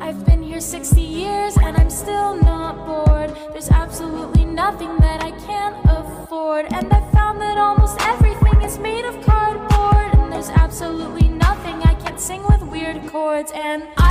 I've been here 60 years and I'm still not bored. There's absolutely nothing that I can't afford. And I found that almost everything is made of cardboard. And there's absolutely nothing I can't sing with weird chords. And